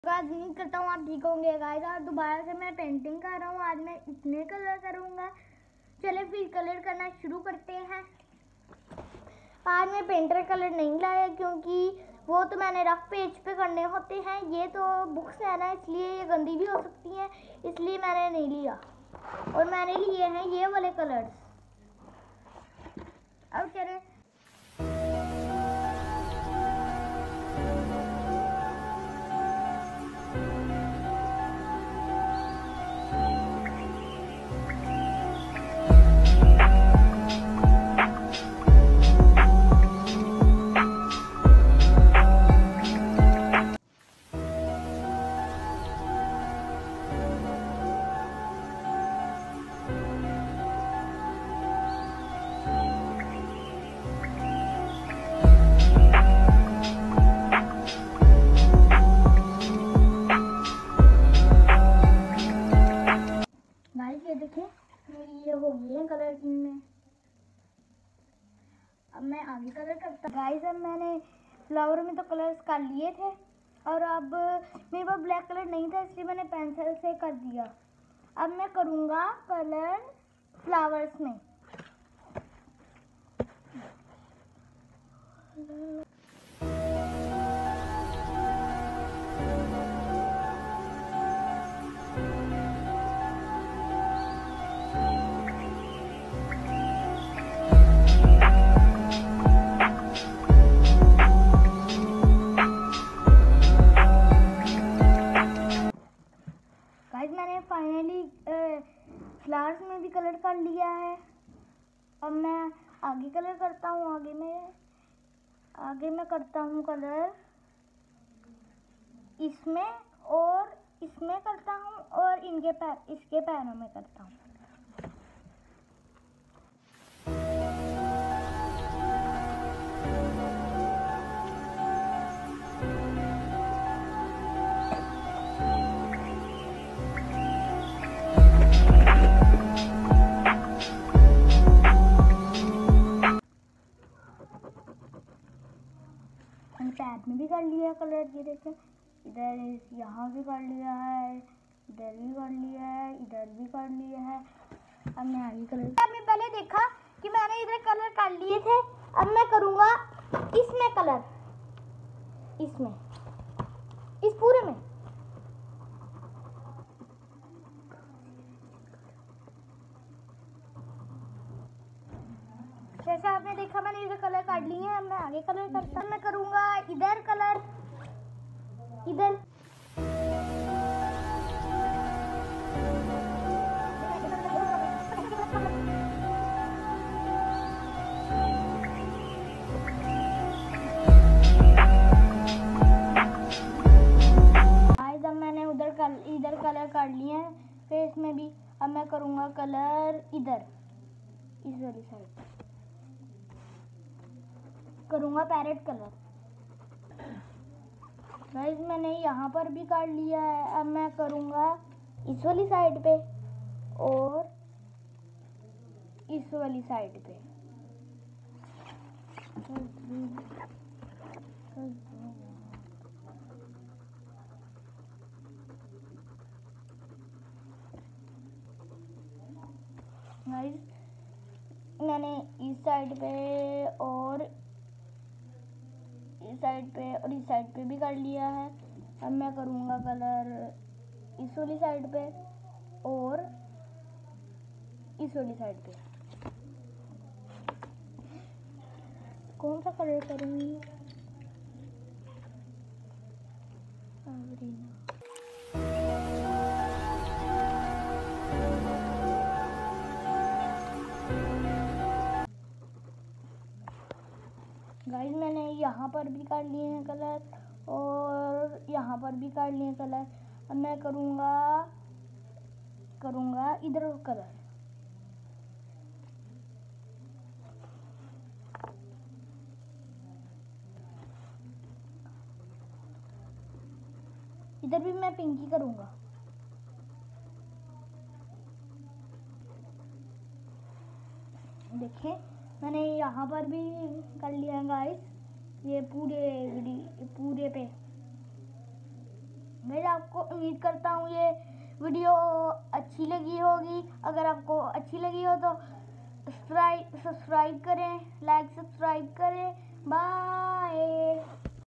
उम्मीद करता हूँ आप ठीक होंगे गाइस। आज दोबारा से मैं पेंटिंग कर रहा हूँ। आज मैं इतने कलर करूँगा। चले फिर कलर करना शुरू करते हैं। आज मैं पेंटर कलर नहीं लाया क्योंकि वो तो मैंने रफ पेज पे करने होते हैं। ये तो बुक्स है ना, इसलिए ये गंदी भी हो सकती हैं, इसलिए मैंने नहीं लिया। और मैंने लिए हैं ये वाले कलर्स। अब चले ये देखिए मेरी ये हो गई है कलर में। अब मैं आगे कलर करता हूँ गाइस। अब मैंने फ्लावर में तो कलर्स कर लिए थे और अब मेरे पास ब्लैक कलर नहीं था, इसलिए मैंने पेंसिल से कर दिया। अब मैं करूँगा कलर फ्लावर्स में। मैंने फाइनली फ्लावर्स में भी कलर कर लिया है। अब मैं आगे कलर करता हूँ। आगे मैं करता हूँ कलर इसमें और इसमें करता हूँ और इसके पैरों में करता हूँ। पैर में भी कर लिया कलर। ये देखें, इधर यहाँ भी कर लिया है, इधर भी कर लिया है, इधर भी कर लिया है। अब मैं आगे कलर। आपने पहले देखा कि मैंने इधर कलर कर लिए थे। अब मैं करूँगा इसमें कलर, इसमें इस पूरे में। जैसे आपने देखा मैंने इधर कलर काट लिए हैं। अब मैं आगे कलर करता हूँ। मैं करूँगा इधर कलर, इधर इधर कलर कर लिए हैं फेस में भी। अब मैं करूँगा कलर इधर, इस वाली साइड करूँगा पैरेट कलर। गाइस मैंने यहाँ पर भी कर लिया है। अब मैं करूँगा इस वाली साइड पे और इस वाली साइड पे। गाइस मैंने इस साइड पे और इस साइड पे और इस साइड पे भी कर लिया है। अब मैं करूँगा कलर इस वाली साइड पे और इस वाली साइड पे। कौन सा कलर करूँगी? गाइस मैंने यहाँ पर भी कर लिए हैं कलर और यहाँ पर भी कर लिए कलर। अब मैं करूँगा इधर कलर। इधर भी मैं पिंकी करूँगा। देखें मैंने यहाँ पर भी कर लिया गाइस। ये पूरे पे मैं आपको उम्मीद करता हूँ ये वीडियो अच्छी लगी होगी। अगर आपको अच्छी लगी हो तो सब्सक्राइब करें, लाइक सब्सक्राइब करें। बाय।